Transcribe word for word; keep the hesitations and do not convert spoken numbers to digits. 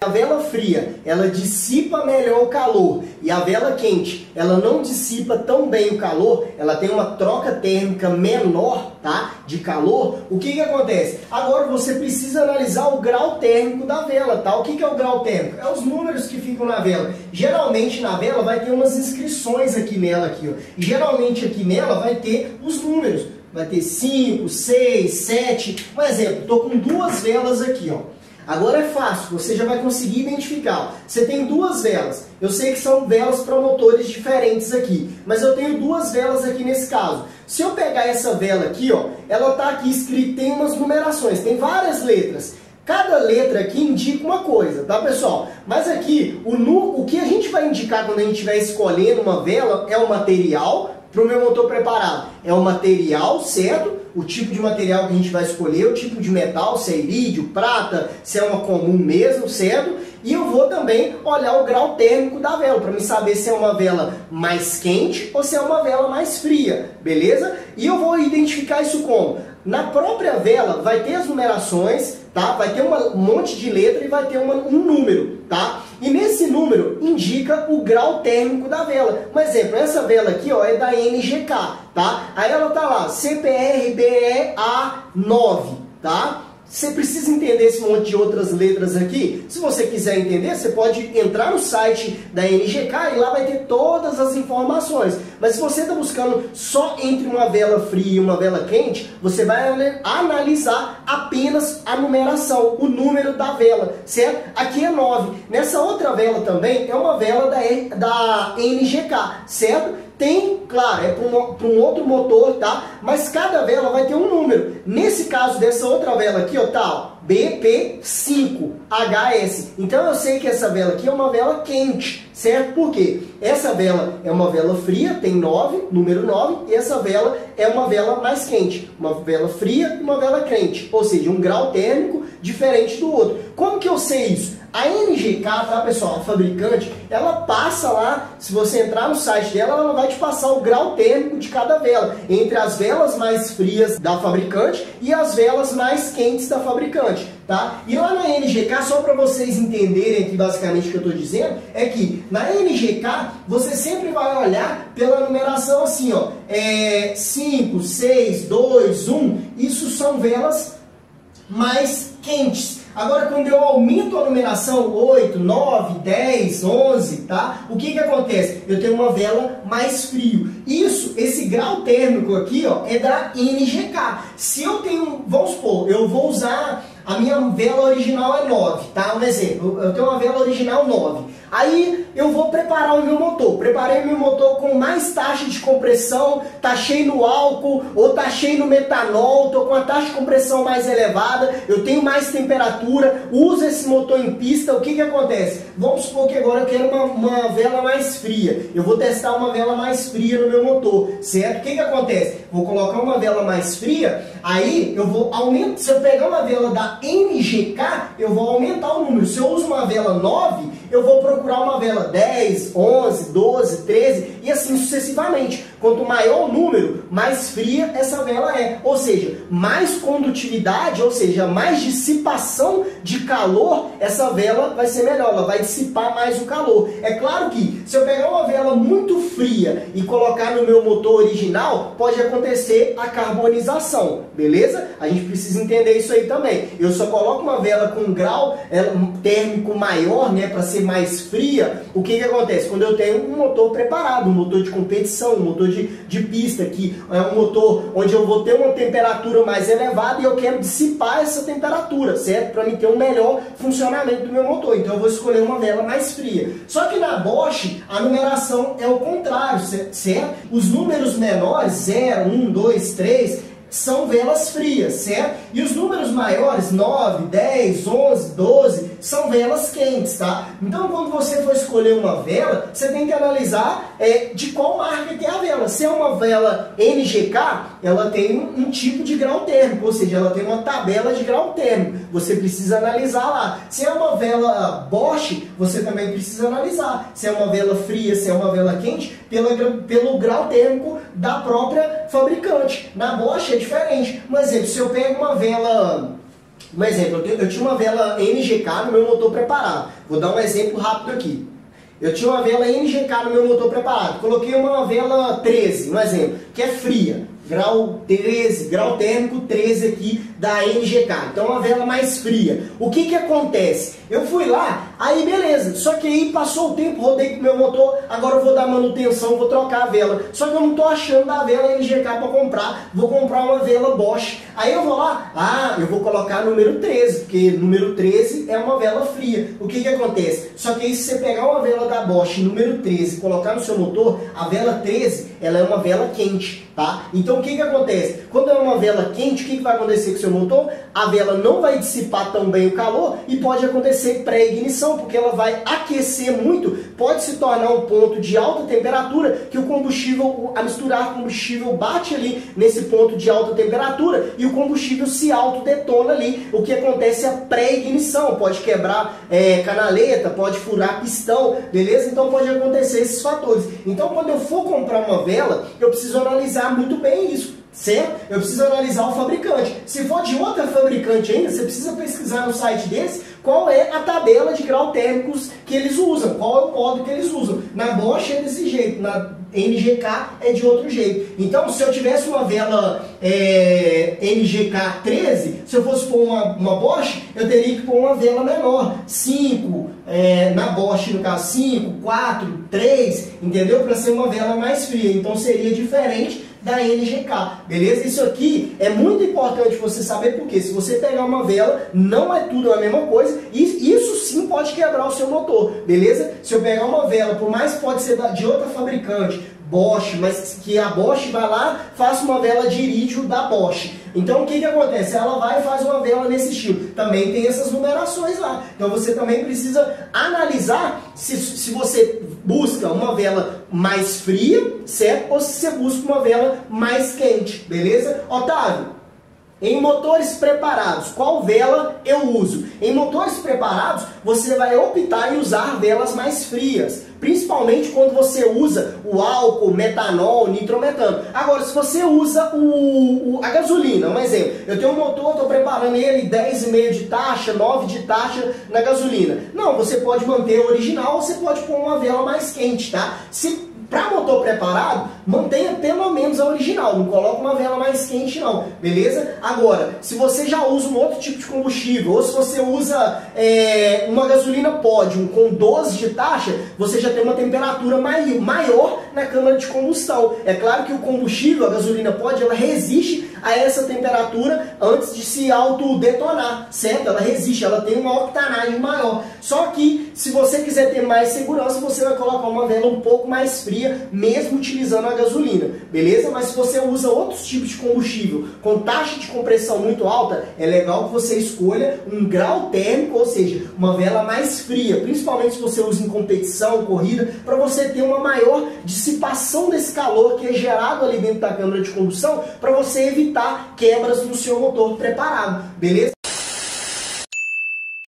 A vela fria, ela dissipa melhor o calor, e a vela quente, ela não dissipa tão bem o calor, ela tem uma troca térmica menor, tá, de calor. O que que acontece? Agora você precisa analisar o grau térmico da vela, tá? O que que é o grau térmico? É os números que ficam na vela. Geralmente na vela vai ter umas inscrições aqui nela, aqui, ó. E geralmente aqui nela vai ter os números. Vai ter cinco, seis, sete. Um exemplo, estou com duas velas aqui, ó. Agora é fácil, você já vai conseguir identificar. Você tem duas velas. Eu sei que são velas para motores diferentes aqui, mas eu tenho duas velas aqui nesse caso. Se eu pegar essa vela aqui, ó, ela está aqui escrita, tem umas numerações, tem várias letras. Cada letra aqui indica uma coisa, tá, pessoal? Mas aqui, o, nu, o que a gente vai indicar quando a gente estiver escolhendo uma vela é o material para o meu motor preparado. É o material, certo? O tipo de material que a gente vai escolher, o tipo de metal, se é irídio, prata, se é uma comum mesmo, certo? E eu vou também olhar o grau térmico da vela, para me saber se é uma vela mais quente ou se é uma vela mais fria, beleza? E eu vou identificar isso como? Na própria vela vai ter as numerações, tá? Vai ter uma, um monte de letra e vai ter uma, um número, tá? E nesse número indica o grau térmico da vela. Um exemplo, essa vela aqui, ó, é da N G K, tá? Aí ela tá lá, C P R B E A nove, tá? Você precisa entender esse monte de outras letras aqui? Se você quiser entender, você pode entrar no site da N G K e lá vai ter todas as informações. Mas se você está buscando só entre uma vela fria e uma vela quente, você vai analisar apenas a numeração, o número da vela, certo? Aqui é nove. Nessa outra vela também é uma vela da, da N G K, certo? Tem, claro, é para um, um outro motor, tá? Mas cada vela vai ter um número. Nesse caso dessa outra vela aqui, ó, tá, ó, B P cinco H S. Então eu sei que essa vela aqui é uma vela quente, certo? Por quê? Essa vela é uma vela fria, tem nove, número nove, e essa vela é uma vela mais quente, uma vela fria e uma vela quente, ou seja, um grau térmico diferente do outro. Como que eu sei isso? A N G K, tá, pessoal, a fabricante, ela passa lá, se você entrar no site dela, ela vai te passar o grau térmico de cada vela, entre as velas mais frias da fabricante e as velas mais quentes da fabricante, tá? E lá na N G K, só para vocês entenderem aqui basicamente o que eu estou dizendo, é que na N G K, você sempre vai olhar pela numeração assim, ó, é cinco, seis, dois, um, isso são velas mais quentes. Agora, quando eu aumento a numeração oito, nove, dez, onze, tá? O que que acontece? Eu tenho uma vela mais frio. Isso, esse grau térmico aqui, ó, é da N G K. Se eu tenho, vamos supor, eu vou usar, a minha vela original é nove, tá? Um exemplo, eu tenho uma vela original nove. Aí eu vou preparar o meu motor. Preparei o meu motor com mais taxa de compressão, taxei no álcool ou taxei no metanol, estou com a taxa de compressão mais elevada, eu tenho mais temperatura, uso esse motor em pista. O que que acontece? Vamos supor que agora eu quero uma, uma vela mais fria. Eu vou testar uma vela mais fria no meu motor, certo? O que que acontece? Vou colocar uma vela mais fria, aí eu vou aumentar. Se eu pegar uma vela da N G K, eu vou aumentar o número. Se eu uso uma vela nove, eu vou procurar uma vela dez, onze, doze, treze e assim sucessivamente. Quanto maior o número, mais fria essa vela é. Ou seja, mais condutividade, ou seja, mais dissipação de calor, essa vela vai ser melhor, ela vai dissipar mais o calor. É claro que se eu pegar uma vela muito fria e colocar no meu motor original, pode acontecer a carbonização, beleza? A gente precisa entender isso aí também. Eu só coloco uma vela com um grau térmico maior, né, para ser mais fria. O que que acontece? Quando eu tenho um motor preparado, um motor de competição, um motor de, de pista, que é um motor onde eu vou ter uma temperatura mais elevada e eu quero dissipar essa temperatura, certo? Para mim ter um melhor funcionamento do meu motor. Então eu vou escolher uma vela mais fria. Só que na Bosch, a numeração é o contrário, certo? Os números menores, zero, um, dois, três, são velas frias, certo? E os números maiores, nove, dez, onze, doze, são velas quentes, tá? Então, quando você for escolher uma vela, você tem que analisar é, de qual marca que é a vela. Se é uma vela N G K, ela tem um, um tipo de grau térmico, ou seja, ela tem uma tabela de grau térmico. Você precisa analisar lá. Se é uma vela Bosch, você também precisa analisar. Se é uma vela fria, se é uma vela quente, pela, pelo grau térmico da própria fabricante. Na Bosch é diferente. Um exemplo, se eu pego uma vela Um exemplo, eu, tenho, eu tinha uma vela N G K no meu motor preparado. Vou dar um exemplo rápido aqui. Eu tinha uma vela N G K no meu motor preparado. Coloquei uma vela treze, um exemplo, que é fria. Grau treze, grau térmico treze aqui da N G K. Então uma vela mais fria. O que que acontece? Eu fui lá, aí beleza. Só que aí passou o tempo, rodei com o meu motor, agora eu vou dar manutenção, vou trocar a vela. Só que eu não tô achando a vela N G K para comprar. Vou comprar uma vela Bosch. Aí eu vou lá, ah, eu vou colocar número treze, porque número treze é uma vela fria. O que que acontece? Só que aí se você pegar uma vela da Bosch número treze e colocar no seu motor, a vela treze, ela é uma vela quente, tá? Então o que que acontece? Quando é uma vela quente, o que que vai acontecer com o seu motor? A vela não vai dissipar tão bem o calor e pode acontecer pré-ignição, porque ela vai aquecer muito, pode se tornar um ponto de alta temperatura, que o combustível, a misturar combustível bate ali nesse ponto de alta temperatura e o combustível se autodetona ali. O que acontece é a pré-ignição, pode quebrar é, canaleta, pode furar pistão, beleza? Então pode acontecer esses fatores. Então quando eu for comprar uma vela, eu preciso analisar muito bem isso, certo? Eu preciso analisar o fabricante. Se for de outra fabricante ainda, você precisa pesquisar no site deles qual é a tabela de grau térmicos que eles usam, qual é o código que eles usam. Na Bosch é desse jeito, na N G K é de outro jeito. Então, se eu tivesse uma vela é, N G K treze, se eu fosse pôr uma, uma Bosch, eu teria que pôr uma vela menor, cinco, é, na Bosch no caso cinco, quatro, três, entendeu? Para ser uma vela mais fria. Então seria diferente da N G K, beleza? Isso aqui é muito importante você saber, porque se você pegar uma vela, não é tudo a mesma coisa, e isso sim pode quebrar o seu motor, beleza? Se eu pegar uma vela, por mais que pode ser de outra fabricante, Bosch, mas que a Bosch vai lá, faça uma vela de irídio da Bosch. Então o que que acontece? Ela vai e faz uma vela nesse estilo. Também tem essas numerações lá. Então você também precisa analisar se, se você busca uma vela mais fria, certo? Ou se você busca uma vela mais quente, beleza? Otávio, em motores preparados, qual vela eu uso? Em motores preparados, você vai optar em usar velas mais frias, principalmente quando você usa o álcool, metanol, nitrometano. Agora, se você usa o, o, a gasolina, um exemplo, eu tenho um motor, estou preparando ele dez vírgula cinco de taxa, nove de taxa na gasolina. Não, você pode manter o original, ou você pode pôr uma vela mais quente, tá? Se para motor preparado, mantenha pelo menos a original, não coloca uma vela mais quente não, beleza? Agora, se você já usa um outro tipo de combustível, ou se você usa é, uma gasolina Podium com doze de taxa, você já tem uma temperatura mai maior na câmara de combustão. É claro que o combustível, a gasolina Podium, ela resiste a essa temperatura antes de se autodetonar, certo? Ela resiste, ela tem uma octanagem maior. Só que, se você quiser ter mais segurança, você vai colocar uma vela um pouco mais fria, mesmo utilizando a gasolina, beleza? Mas se você usa outros tipos de combustível com taxa de compressão muito alta, é legal que você escolha um grau térmico, ou seja, uma vela mais fria, principalmente se você usa em competição, corrida, para você ter uma maior dissipação desse calor que é gerado ali dentro da câmara de combustão, para você evitar quebras no seu motor preparado, beleza?